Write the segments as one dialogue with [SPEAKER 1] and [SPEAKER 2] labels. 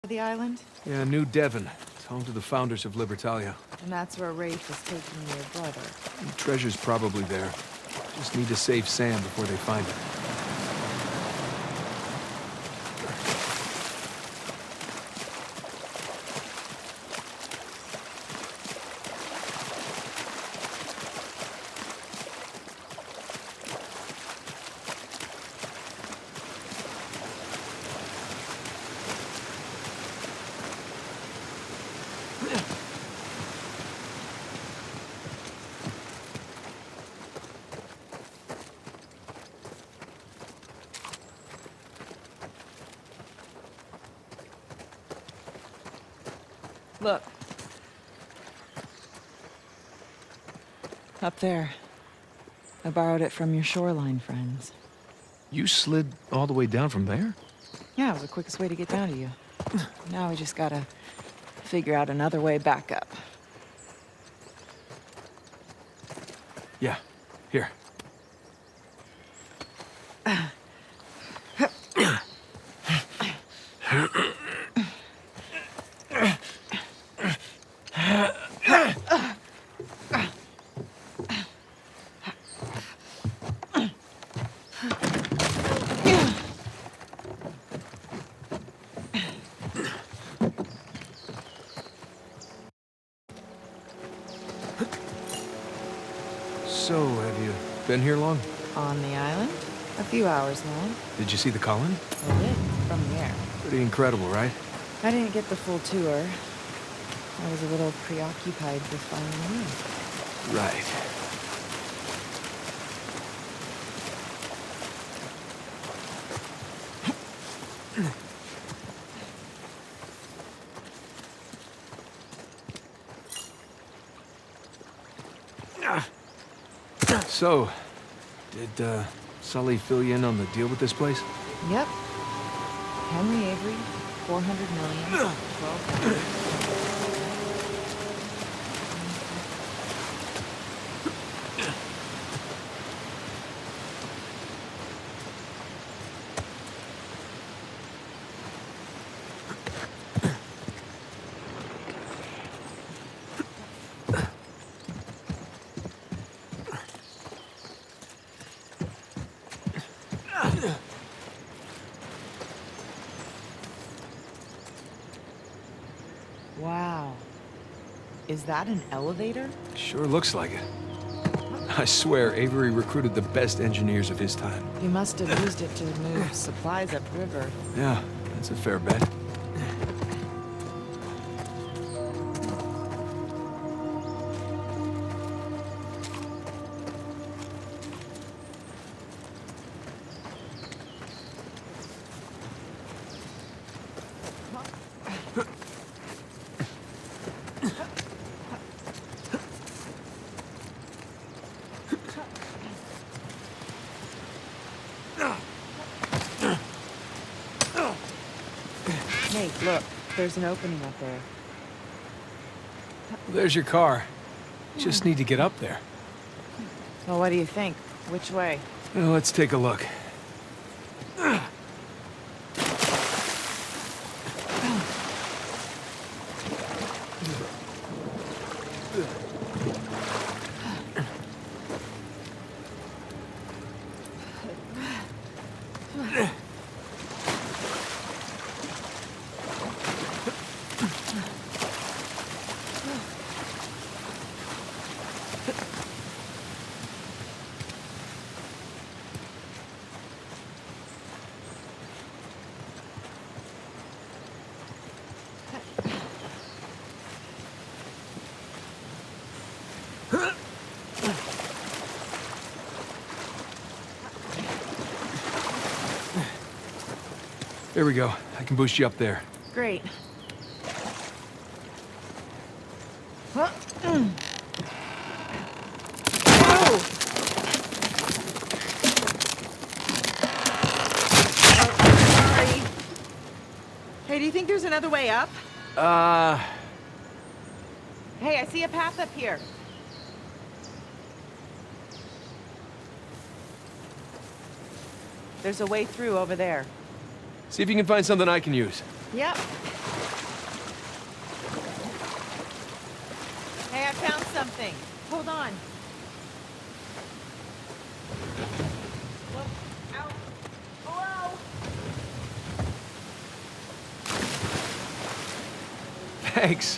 [SPEAKER 1] The island?
[SPEAKER 2] Yeah, New Devon. It's home to the founders of Libertalia.
[SPEAKER 1] And that's where Rafe is taking your brother.
[SPEAKER 2] The treasure's probably there. Just need to save Sam before they find it.
[SPEAKER 1] Look. Up there. I borrowed it from your shoreline friends.
[SPEAKER 2] You slid all the way down from there?
[SPEAKER 1] Yeah, it was the quickest way to get down to you. Now we just gotta figure out another way back up.
[SPEAKER 2] Yeah. Here. So, have you been here long?
[SPEAKER 1] On the island? A few hours now.
[SPEAKER 2] Did you see the colony?
[SPEAKER 1] I did, from the air.
[SPEAKER 2] Pretty incredible, right?
[SPEAKER 1] I didn't get the full tour. I was a little preoccupied with finding you.
[SPEAKER 2] Right. So, did Sully fill you in on the deal with this place?
[SPEAKER 1] Yep. Henry Avery, 400 million, 12 years. Wow. Is that an elevator?
[SPEAKER 2] Sure looks like it. I swear, Avery recruited the best engineers of his time.
[SPEAKER 1] He must have used it to move supplies upriver.
[SPEAKER 2] Yeah, that's a fair bet.
[SPEAKER 1] Nate, look. There's an opening up there.
[SPEAKER 2] There's your car. Just need to get up there.
[SPEAKER 1] Well, what do you think? Which way?
[SPEAKER 2] Well, let's take a look. There we go. I can boost you up there.
[SPEAKER 1] Great. Whoa. Sorry. Hey, do you think there's another way up? Hey, I see a path up here. There's a way through over there.
[SPEAKER 2] See if you can find something I can use.
[SPEAKER 1] Yep. Hey, I found something. Hold on. Look out. Hello?
[SPEAKER 2] Thanks.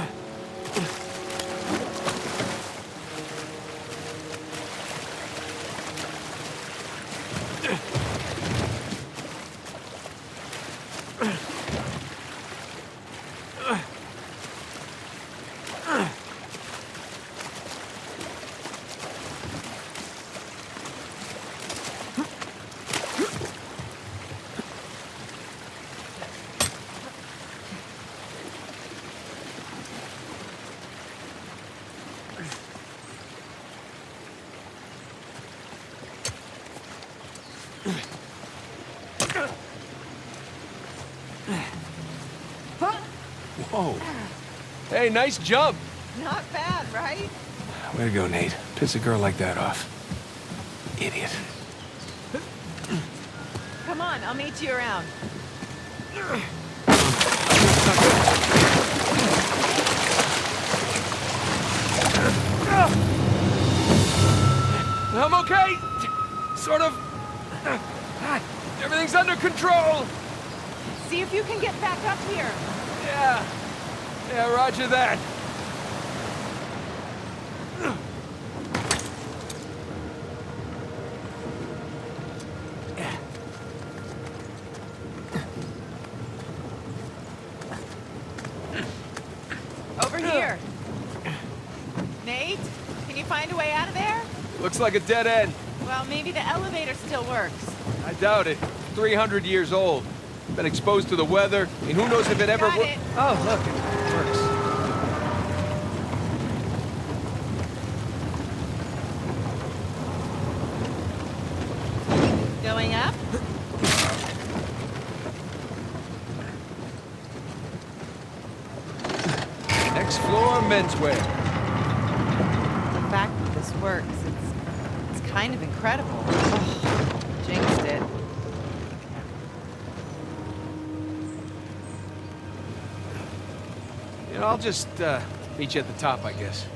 [SPEAKER 2] Whoa. Hey, nice jump.
[SPEAKER 1] Not bad, right?
[SPEAKER 2] Way to go, Nate. Piss a girl like that off. Idiot.
[SPEAKER 1] Come on, I'll meet you around.
[SPEAKER 2] I'm okay. Sort of. Everything's under control.
[SPEAKER 1] See if you can get back up here.
[SPEAKER 2] Yeah. Yeah, roger that.
[SPEAKER 1] Over here. Nate, can you find a way out of there?
[SPEAKER 2] Looks like a dead end.
[SPEAKER 1] Well, maybe the elevator still works.
[SPEAKER 2] I doubt it. 300 years old. Been exposed to the weather. I mean, who knows if it ever
[SPEAKER 1] Got it.
[SPEAKER 2] Oh, look, it works.
[SPEAKER 1] Going up?
[SPEAKER 2] Next floor, menswear.
[SPEAKER 1] The fact that this works, it's kind of incredible. Oh, jinxed it.
[SPEAKER 2] You know, I'll just meet you at the top, I guess.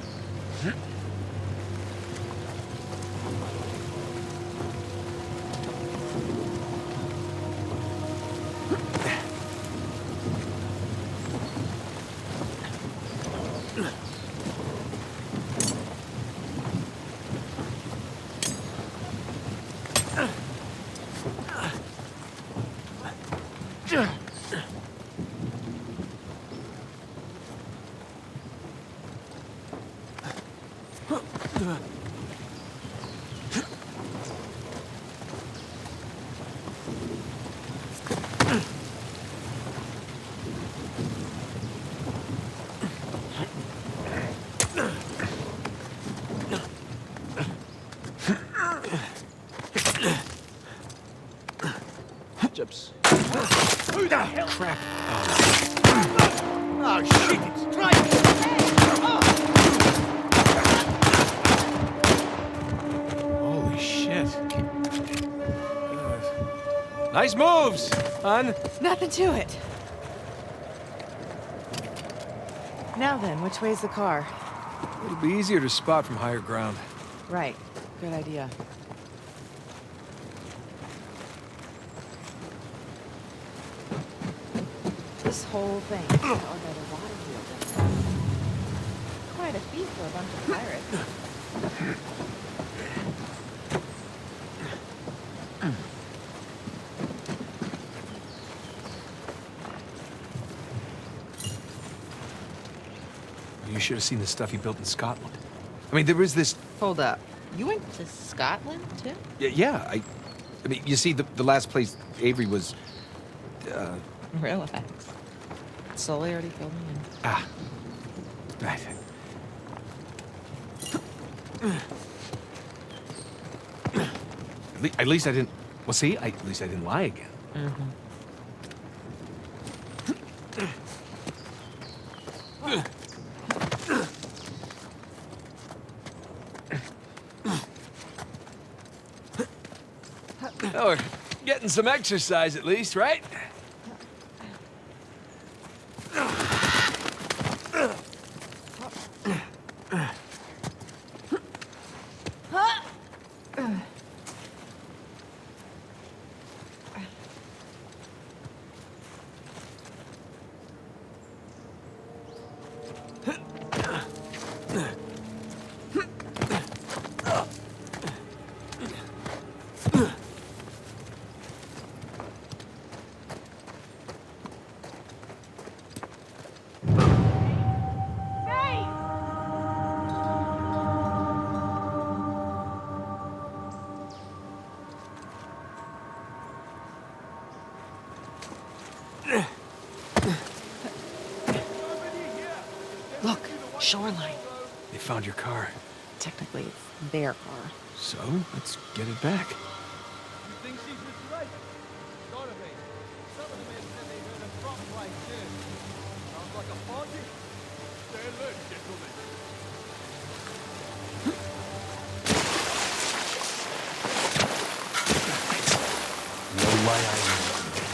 [SPEAKER 2] Chips. Who the hell? Crap.
[SPEAKER 3] Oh, shit, it's trying.
[SPEAKER 2] Holy shit. Nice moves, hon.
[SPEAKER 1] Nothing to it. Now then, which way's the car?
[SPEAKER 2] It'll be easier to spot from higher ground.
[SPEAKER 1] Right. Good idea. This whole thing is all got a water wheel. Quite a feat for a bunch of pirates.
[SPEAKER 2] You should have seen the stuff he built in Scotland. I mean, there was this...
[SPEAKER 1] Hold up. You went to Scotland, too?
[SPEAKER 2] Yeah, I mean, you see, the last place Avery was...
[SPEAKER 1] Relax. Sully already filled me in.
[SPEAKER 2] Ah. Right. At least I didn't... Well, see, at least I didn't lie again.
[SPEAKER 1] Mm-hmm.
[SPEAKER 2] Oh, we're getting some exercise at least, right?
[SPEAKER 1] Look, shoreline.
[SPEAKER 2] They found your car.
[SPEAKER 1] Technically, it's their car.
[SPEAKER 2] So, let's get it back.
[SPEAKER 3] You think she's mistaken? Gotta be. Some of the men said they heard a drop plate too. Sounds like a party. Stay alert, gentlemen.
[SPEAKER 2] No way I know.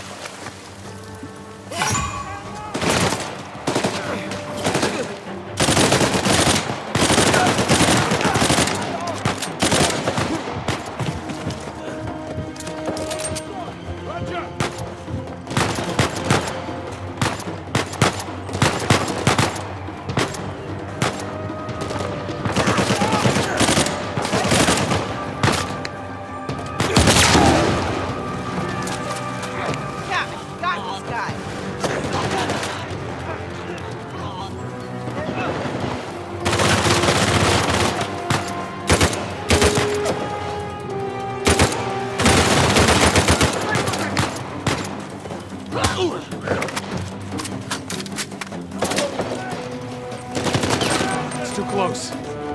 [SPEAKER 2] It's too close.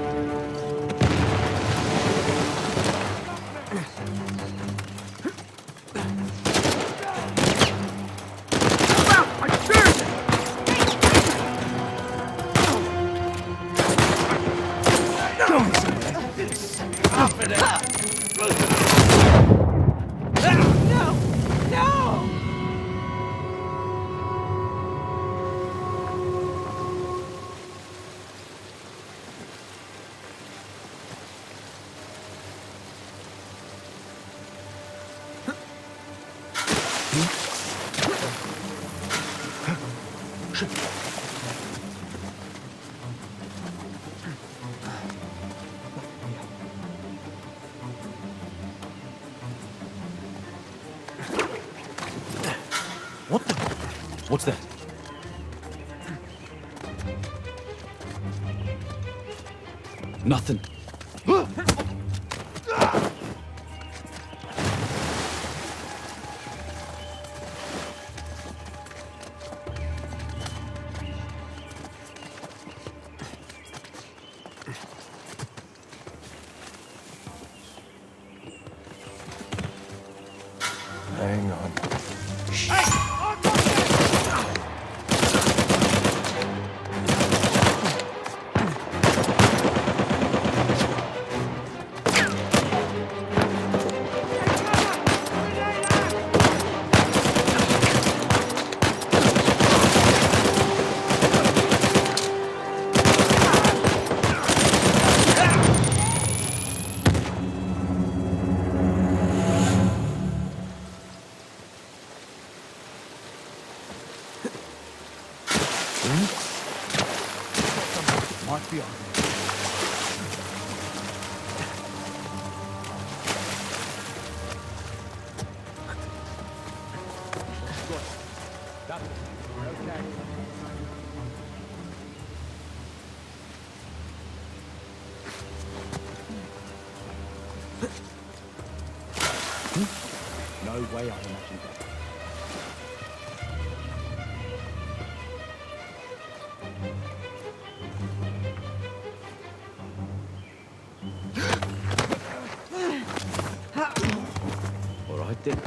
[SPEAKER 4] What the? What's that? Nothing.
[SPEAKER 2] Hang on.
[SPEAKER 4] Might be on there. No way I imagined that. All right then.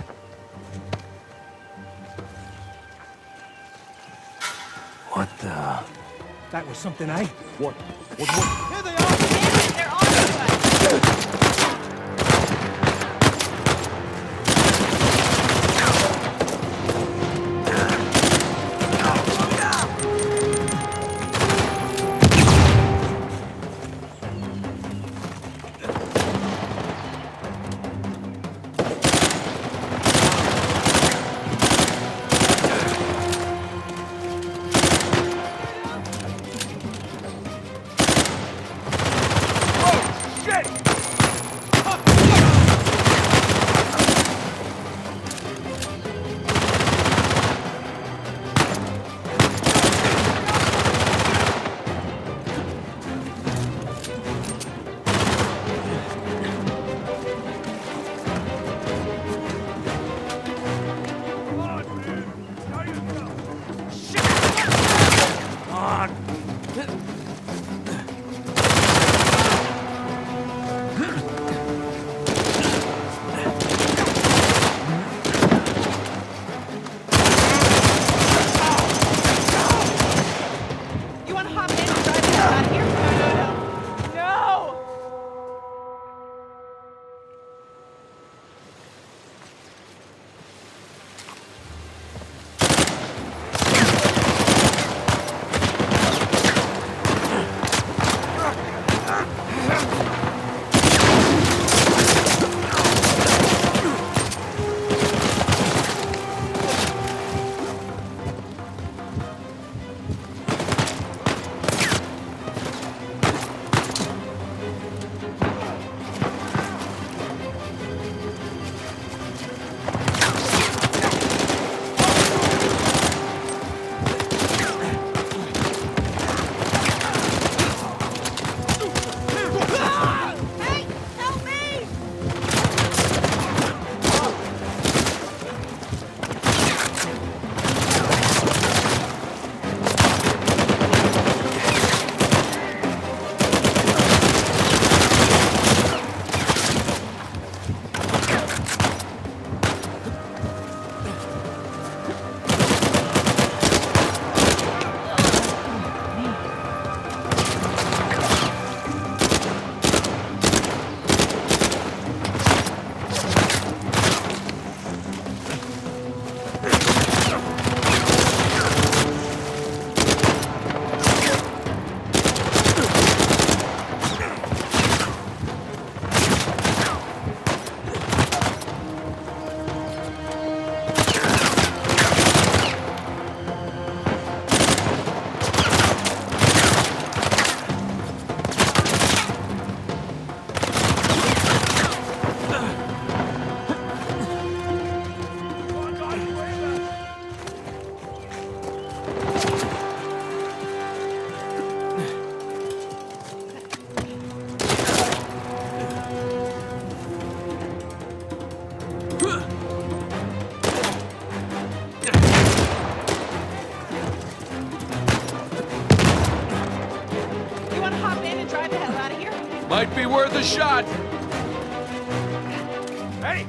[SPEAKER 2] What the?
[SPEAKER 4] That was something, eh? What?
[SPEAKER 3] Here they are!
[SPEAKER 1] They're on to us!
[SPEAKER 2] Might be worth a shot.
[SPEAKER 3] Hey!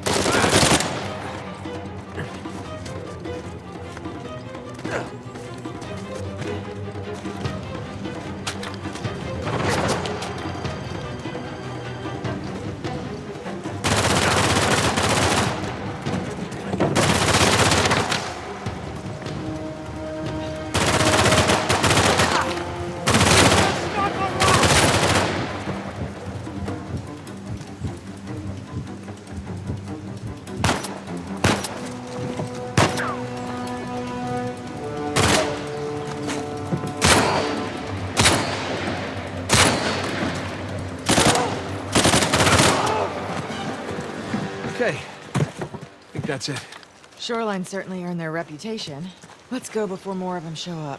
[SPEAKER 2] Okay. I think that's it.
[SPEAKER 1] Shoreline certainly earned their reputation. Let's go before more of them show up.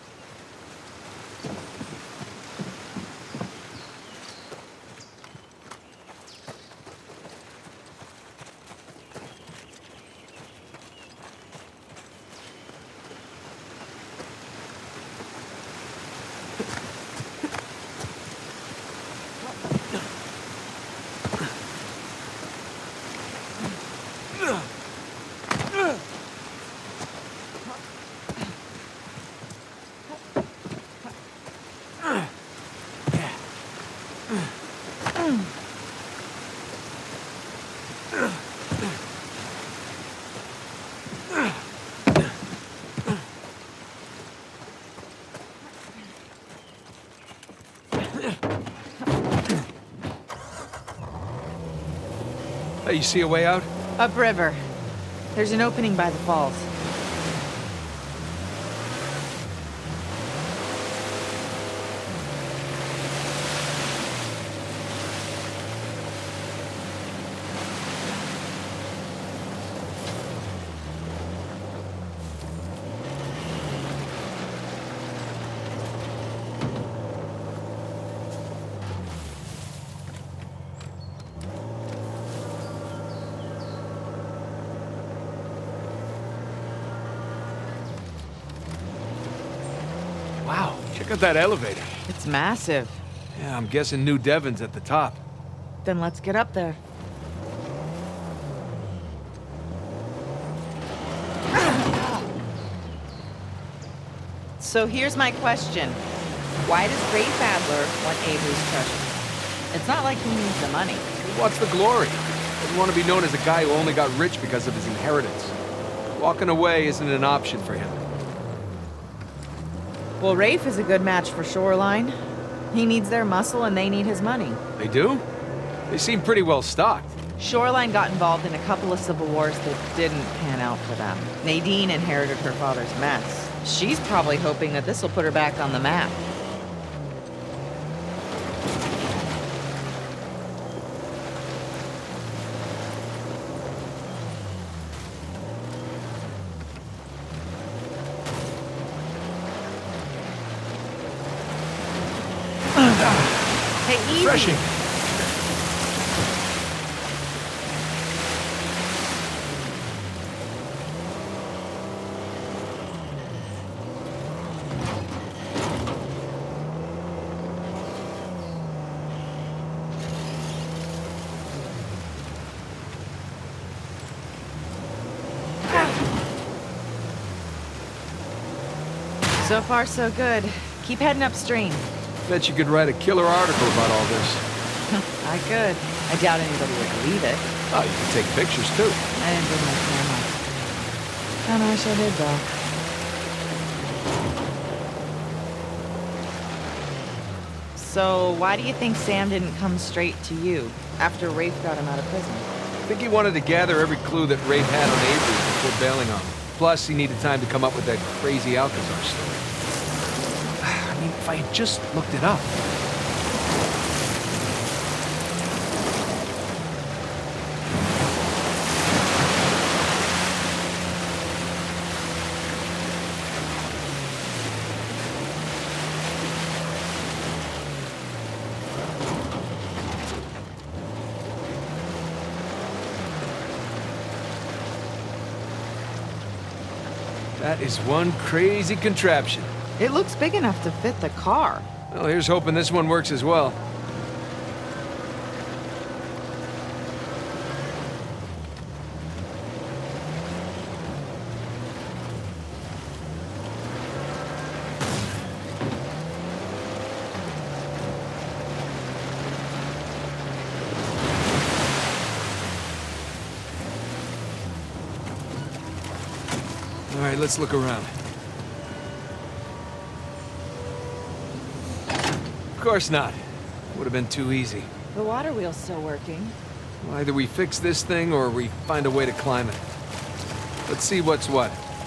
[SPEAKER 2] Hey, you see a way out?
[SPEAKER 1] Upriver. There's an opening by the falls.
[SPEAKER 2] Wow, check out that elevator.
[SPEAKER 1] It's massive.
[SPEAKER 2] Yeah, I'm guessing New Devon's at the top.
[SPEAKER 1] Then let's get up there. So here's my question. Why does Rafe Adler want Avery's treasure? It's not like he needs the money.
[SPEAKER 2] He wants the glory. Doesn't want to be known as a guy who only got rich because of his inheritance. Walking away isn't an option for him.
[SPEAKER 1] Well, Rafe is a good match for Shoreline. He needs their muscle and they need his money.
[SPEAKER 2] They do? They seem pretty well stocked.
[SPEAKER 1] Shoreline got involved in a couple of civil wars that didn't pan out for them. Nadine inherited her father's mess. She's probably hoping that this will put her back on the map. Hey, easy.
[SPEAKER 2] Refreshing.
[SPEAKER 1] So far, so good. Keep heading upstream.
[SPEAKER 2] Bet you could write a killer article about all this.
[SPEAKER 1] I could. I doubt anybody would believe it.
[SPEAKER 2] Oh, you can take pictures too.
[SPEAKER 1] I didn't bring my camera. Kinda wish I did, though. So, why do you think Sam didn't come straight to you after Rafe got him out of prison?
[SPEAKER 2] I think he wanted to gather every clue that Rafe had on Avery before bailing on him. Plus, he needed time to come up with that crazy Alcazar story. I mean, if I had just looked it up. That is one crazy contraption.
[SPEAKER 1] It looks big enough to fit the car.
[SPEAKER 2] Well, here's hoping this one works as well. Alright, let's look around. Of course not. Would have been too easy.
[SPEAKER 1] The water wheel's still working.
[SPEAKER 2] Well, either we fix this thing or we find a way to climb it. Let's see what's what.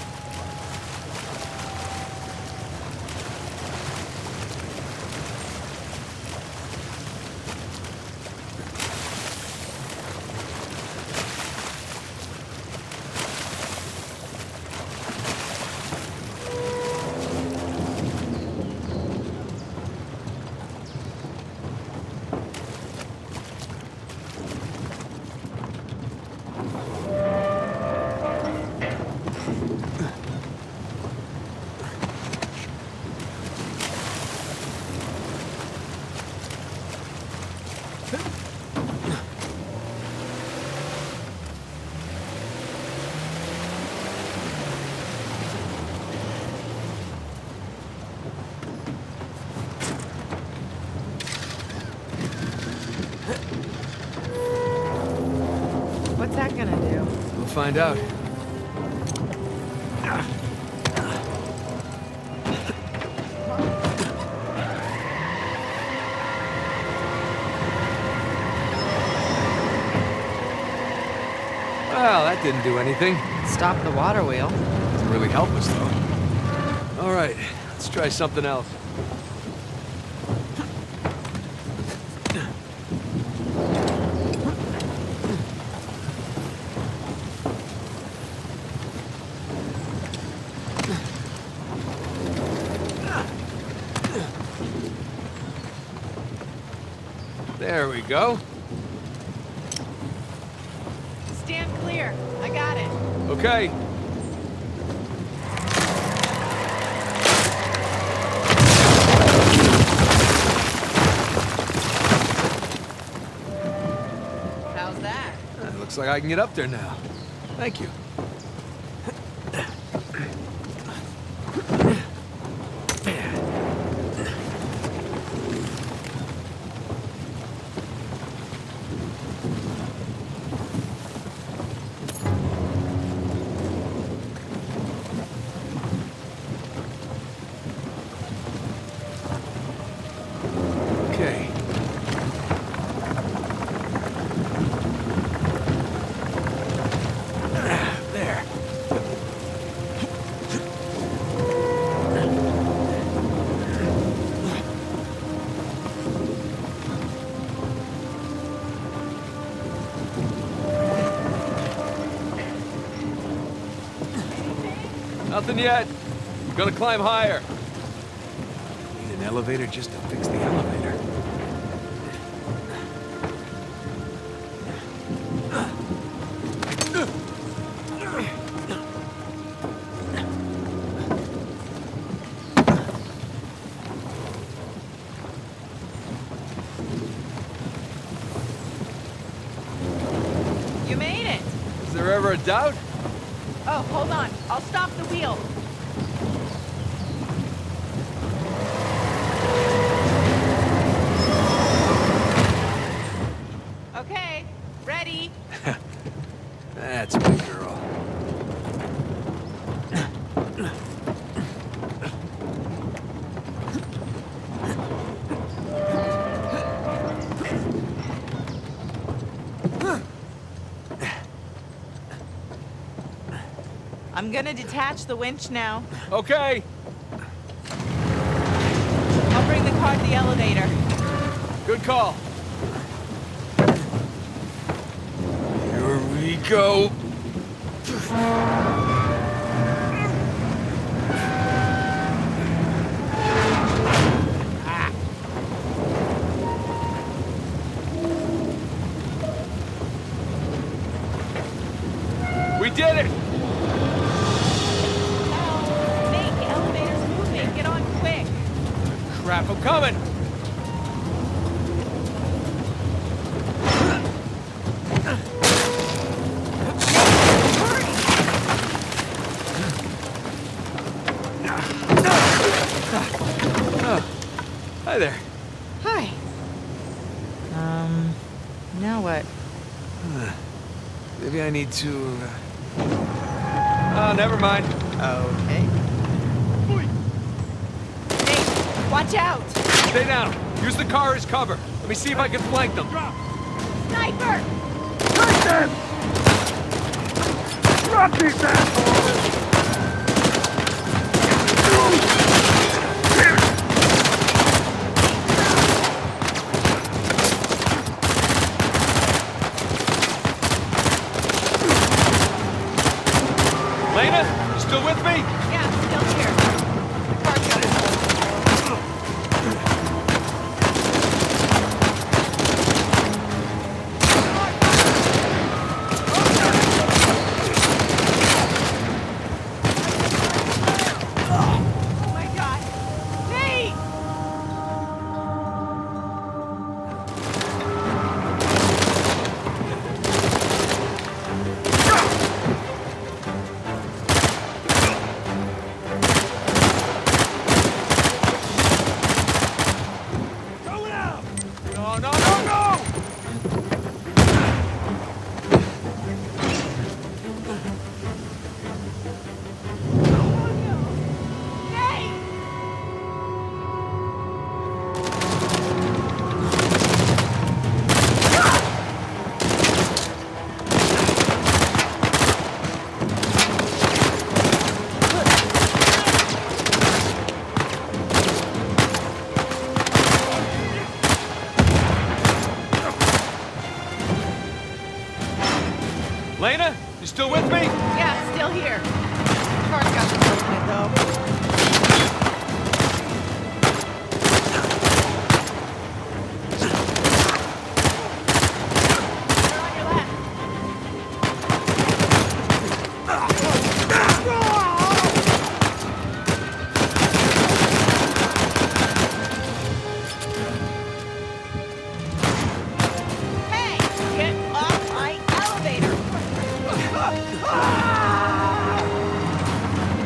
[SPEAKER 1] What's that gonna do?
[SPEAKER 2] We'll find out. Well, that didn't do anything.
[SPEAKER 1] Stop the water wheel.
[SPEAKER 2] Doesn't really help us, though. All right, let's try something else. There we go.
[SPEAKER 1] Stand clear. I got it.
[SPEAKER 2] Okay.
[SPEAKER 1] How's that?
[SPEAKER 2] Looks like I can get up there now. Thank you. Okay. There. Nothing yet. Gonna climb higher. Need an elevator just to fix the elevator.
[SPEAKER 1] You made it.
[SPEAKER 2] Is there ever a doubt?
[SPEAKER 1] Oh, hold on. I'll stop the wheel. Okay, ready.
[SPEAKER 2] That's my girl.
[SPEAKER 1] I'm gonna detach the winch now.
[SPEAKER 2] Okay.
[SPEAKER 1] I'll bring the car to the elevator.
[SPEAKER 2] Good call. Here we go. We did it!
[SPEAKER 1] Nate, the elevator's moving. Get on quick.
[SPEAKER 2] Crap, I'm coming! Hi there.
[SPEAKER 1] Hi. Now what?
[SPEAKER 2] Maybe I need to... Oh, never mind.
[SPEAKER 1] Okay. Hey, watch out!
[SPEAKER 2] Stay down. Use the car as cover. Let me see if I can flank them.
[SPEAKER 1] Sniper!
[SPEAKER 3] Take them! Drop these assholes!
[SPEAKER 2] Lena, you still with me?
[SPEAKER 1] Yeah, still here. Car's got it. Oh my God! Nate!
[SPEAKER 3] Throw it out!
[SPEAKER 2] No, no, no, no!
[SPEAKER 1] Nate!
[SPEAKER 2] Lena, you still with me?
[SPEAKER 1] Yeah, still here. Car's got the in it though. They're on your left. Hey, get off my elevator!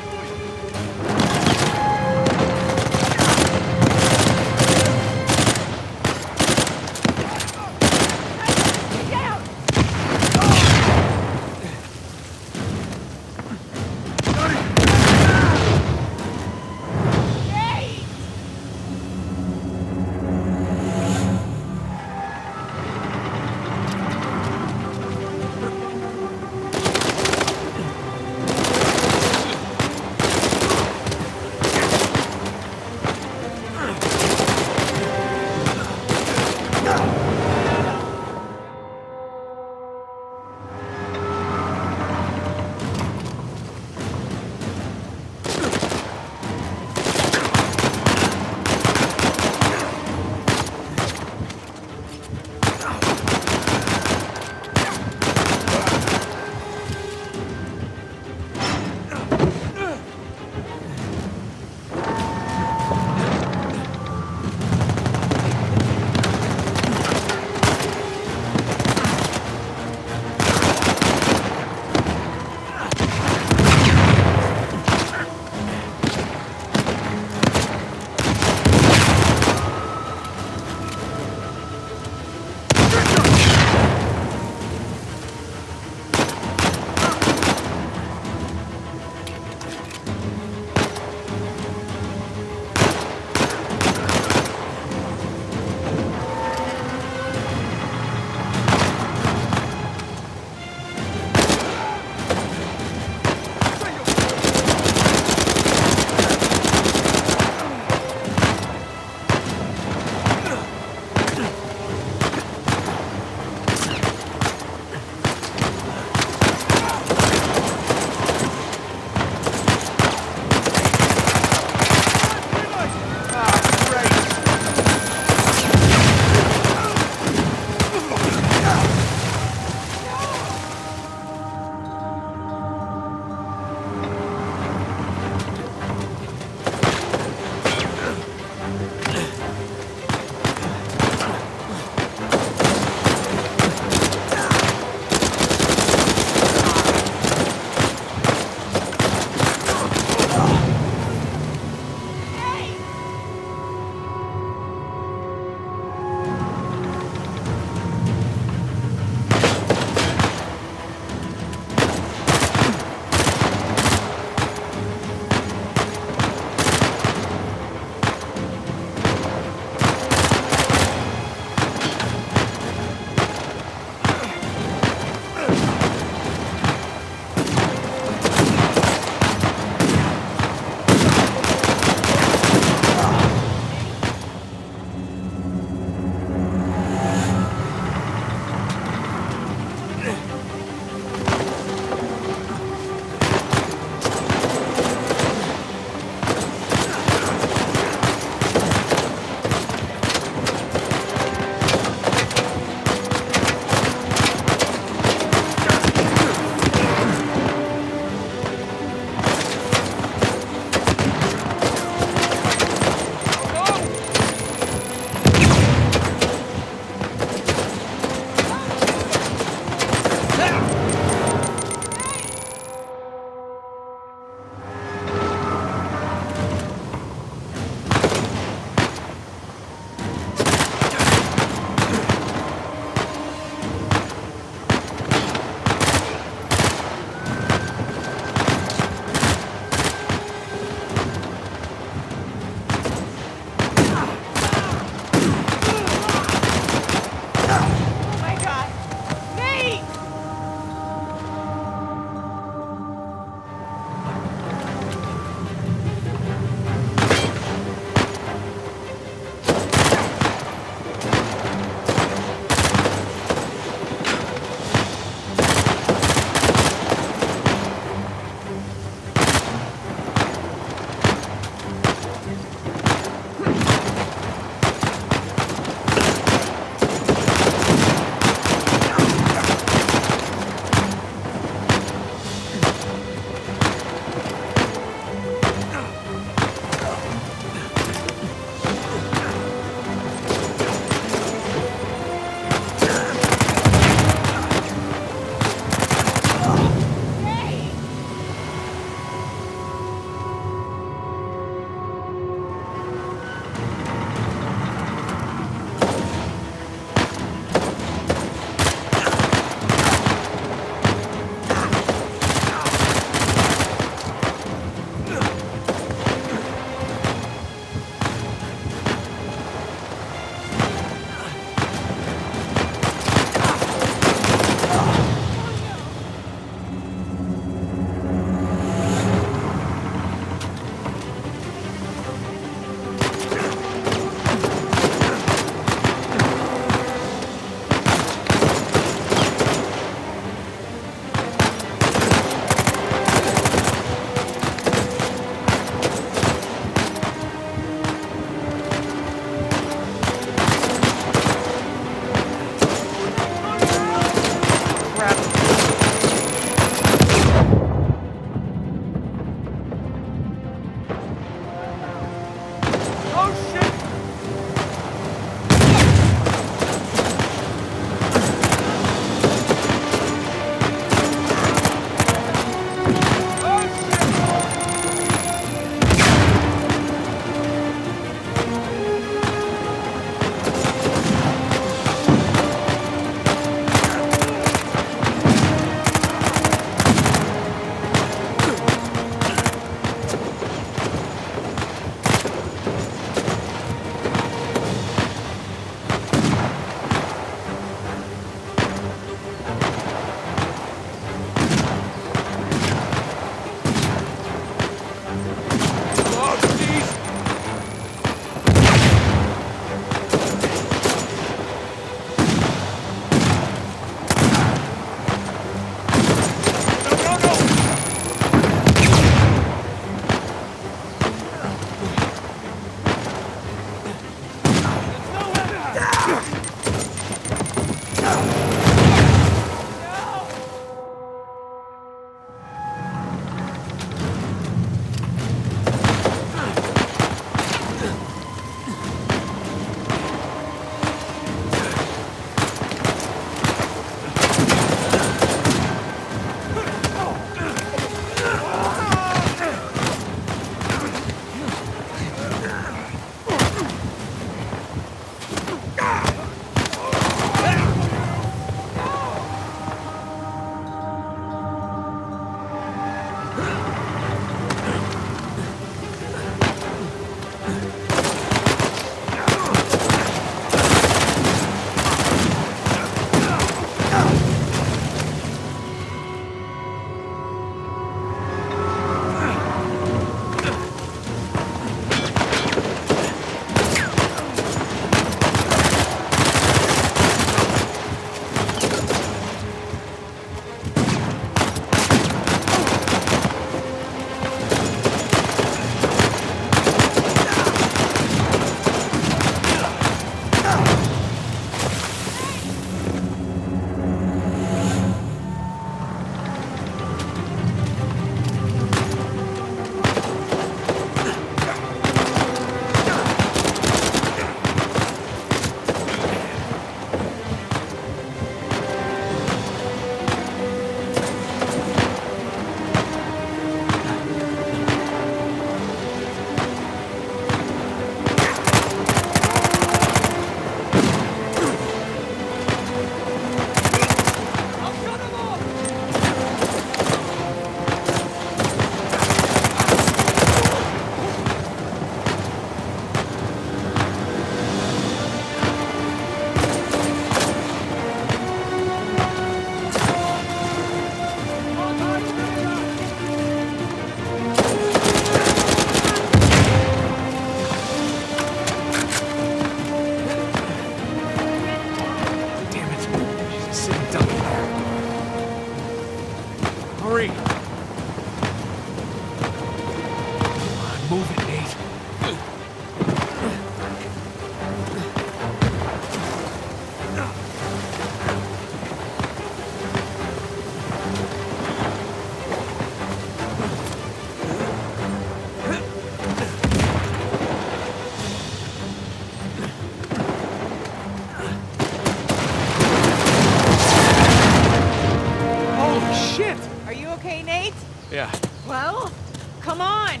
[SPEAKER 2] Yeah.
[SPEAKER 1] Well, come on.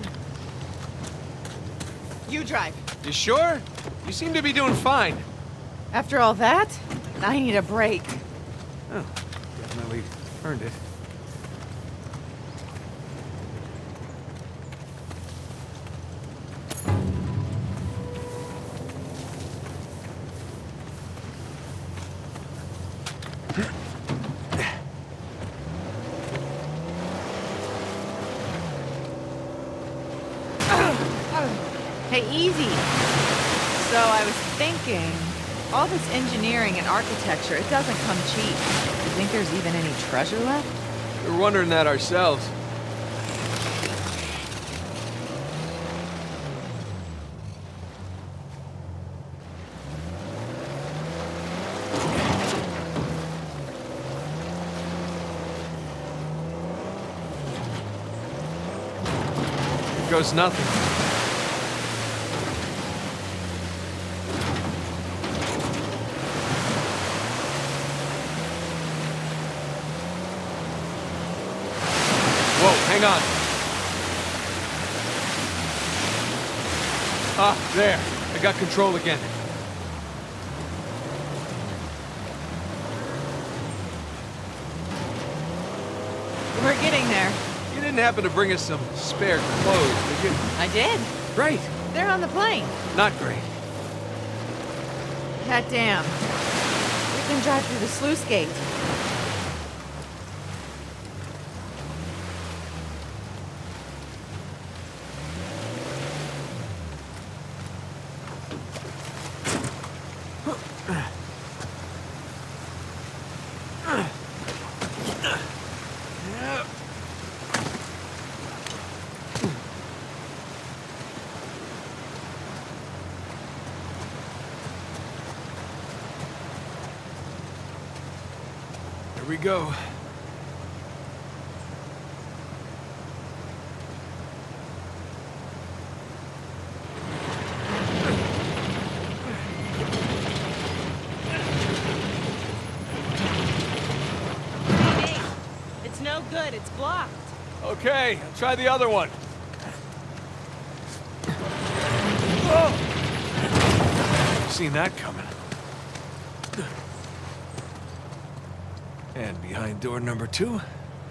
[SPEAKER 1] You drive.
[SPEAKER 2] You sure? You seem to be doing fine.
[SPEAKER 1] After all that, I need a break.
[SPEAKER 2] Oh, definitely earned it.
[SPEAKER 1] Hey, easy. So I was thinking, all this engineering and architecture, it doesn't come cheap. You think there's even any treasure left?
[SPEAKER 2] We were wondering that ourselves. Here goes nothing. Whoa, hang on. Ah, there. I got control again.
[SPEAKER 1] We're getting there.
[SPEAKER 2] You didn't happen to bring us some spare clothes, did you?
[SPEAKER 1] I did.
[SPEAKER 2] Great.
[SPEAKER 1] They're on the plane.
[SPEAKER 2] Not great.
[SPEAKER 1] That dam. We can drive through the sluice gate.
[SPEAKER 2] Here we go.
[SPEAKER 1] Hey, it's no good. It's blocked.
[SPEAKER 2] Okay, I'll try the other one. Whoa! Seen that coming. And behind door number 2.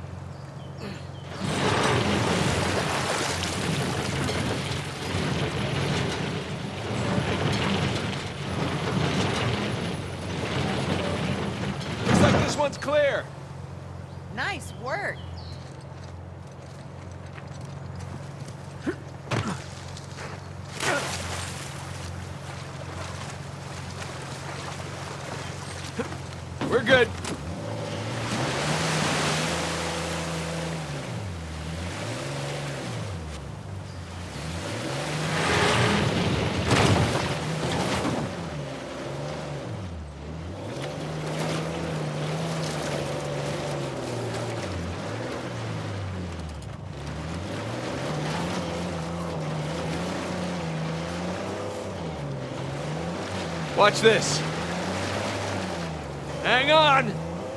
[SPEAKER 2] Looks like this one's clear.
[SPEAKER 1] Nice work.
[SPEAKER 2] We're good. Watch this. Hang on!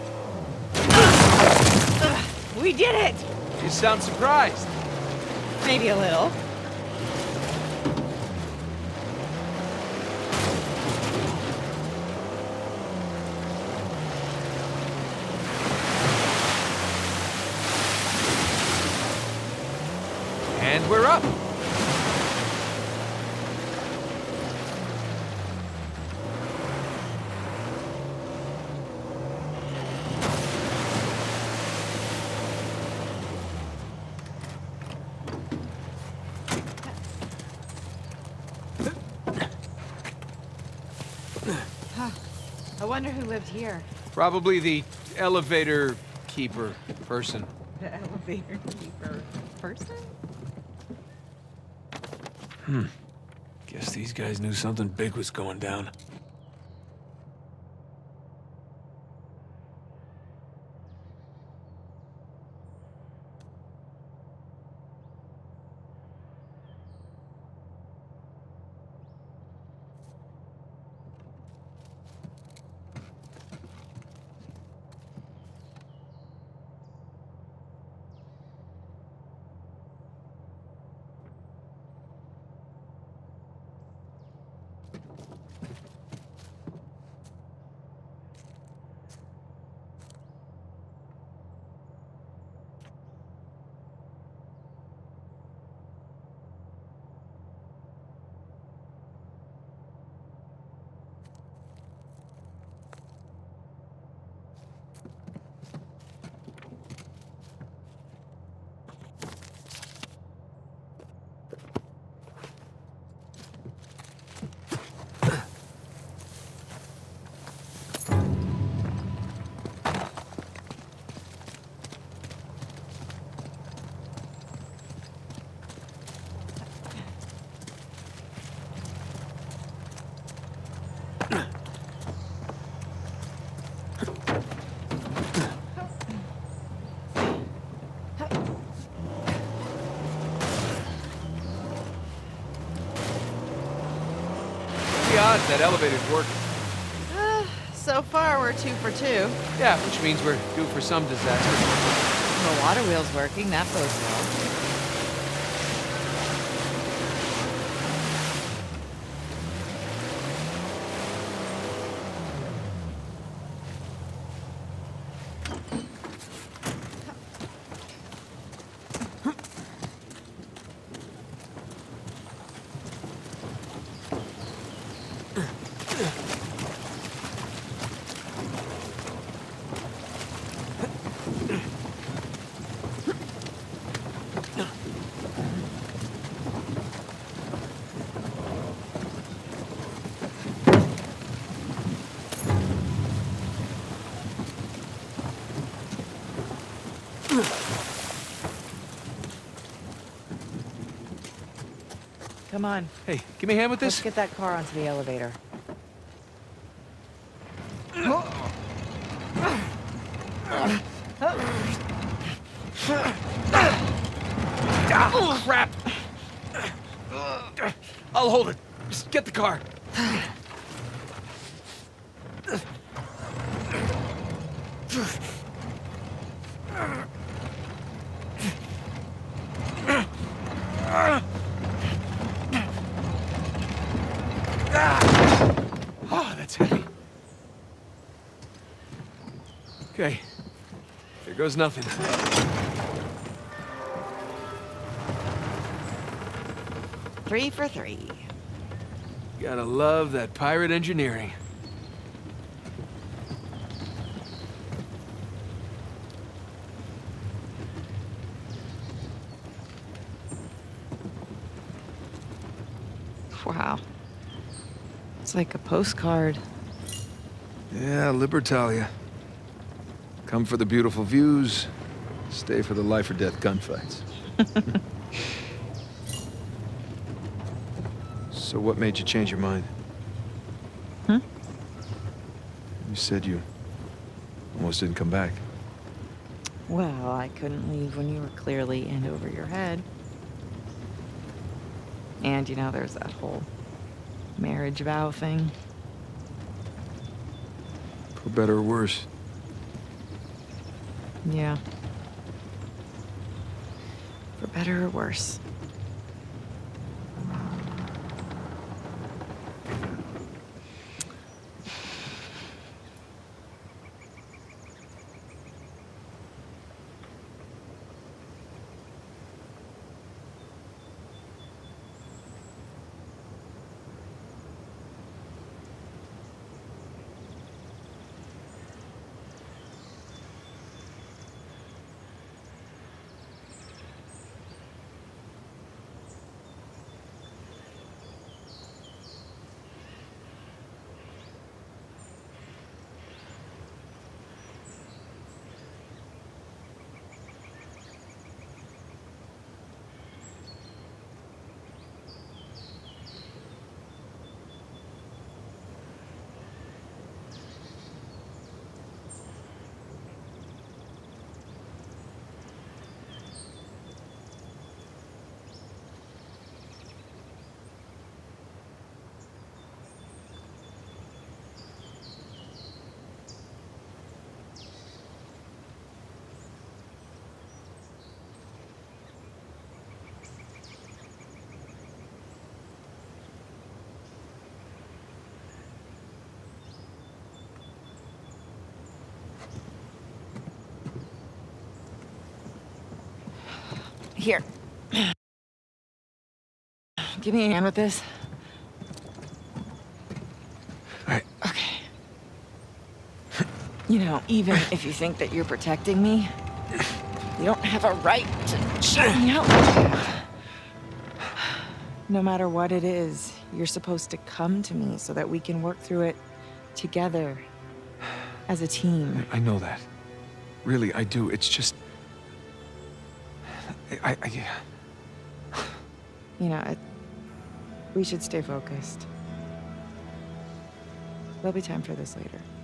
[SPEAKER 1] We did it!
[SPEAKER 2] You sound surprised.
[SPEAKER 1] Maybe a little.
[SPEAKER 2] And we're up.
[SPEAKER 1] I wonder who lived here.
[SPEAKER 2] Probably the elevator keeper person.
[SPEAKER 1] The elevator keeper person?
[SPEAKER 2] Guess these guys knew something big was going down. odds that elevator's working?
[SPEAKER 1] So far, we're 2 for 2.
[SPEAKER 2] Yeah, which means we're due for some disaster.
[SPEAKER 1] The water wheel's working. That bodes well. Come on.
[SPEAKER 2] Hey, give me a hand with
[SPEAKER 1] Let's
[SPEAKER 2] this.
[SPEAKER 1] get that car onto the elevator.
[SPEAKER 2] Ah, crap! I'll hold it. Just get the car. Oh, that's heavy. Okay. There goes nothing.
[SPEAKER 1] 3 for 3.
[SPEAKER 2] Gotta love that pirate engineering.
[SPEAKER 1] Wow. It's like a postcard.
[SPEAKER 2] Yeah, Libertalia. Come for the beautiful views, stay for the life or death gunfights. So what made you change your mind?
[SPEAKER 1] Hmm?
[SPEAKER 2] You said you almost didn't come back.
[SPEAKER 1] Well, I couldn't leave when you were clearly in over your head. And, you know, there's that whole marriage vow thing.
[SPEAKER 2] For better or worse.
[SPEAKER 1] Yeah. For better or worse. Here. Give me a hand with this.
[SPEAKER 2] All right.
[SPEAKER 1] Okay. You know, even if you think that you're protecting me, you don't have a right to shut me out like that. No matter what it is, you're supposed to come to me so that we can work through it together as a team.
[SPEAKER 2] I know that. Really, I do. It's just...
[SPEAKER 1] You know, we should stay focused. There'll be time for this later.